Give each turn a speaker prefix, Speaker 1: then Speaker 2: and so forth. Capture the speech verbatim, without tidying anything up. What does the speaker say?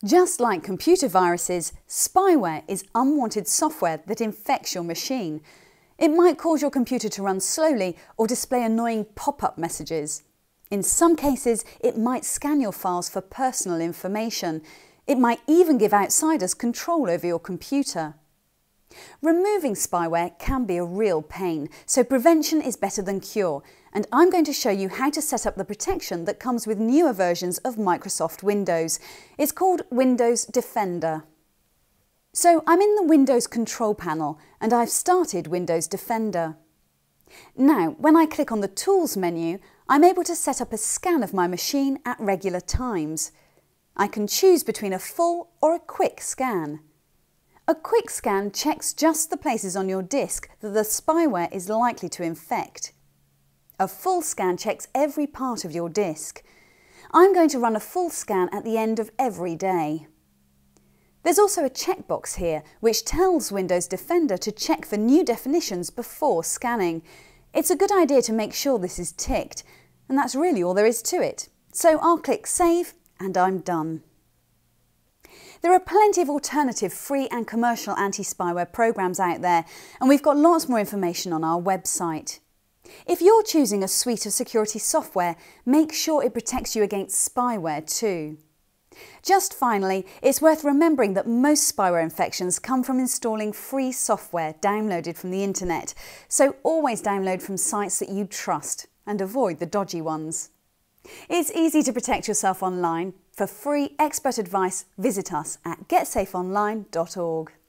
Speaker 1: Just like computer viruses, spyware is unwanted software that infects your machine. It might cause your computer to run slowly or display annoying pop-up messages. In some cases, it might scan your files for personal information. It might even give outsiders control over your computer. Removing spyware can be a real pain, so prevention is better than cure, and I'm going to show you how to set up the protection that comes with newer versions of Microsoft Windows. It's called Windows Defender. So I'm in the Windows control panel and I've started Windows Defender. Now, when I click on the Tools menu, I'm able to set up a scan of my machine at regular times. I can choose between a full or a quick scan. A quick scan checks just the places on your disk that the spyware is likely to infect. A full scan checks every part of your disk. I'm going to run a full scan at the end of every day. There's also a checkbox here which tells Windows Defender to check for new definitions before scanning. It's a good idea to make sure this is ticked, and that's really all there is to it. So I'll click Save and I'm done. There are plenty of alternative free and commercial anti-spyware programs out there, and we've got lots more information on our website. If you're choosing a suite of security software, make sure it protects you against spyware too. Just finally, it's worth remembering that most spyware infections come from installing free software downloaded from the internet, so always download from sites that you trust and avoid the dodgy ones. It's easy to protect yourself online. For free expert advice, visit us at get safe online dot org.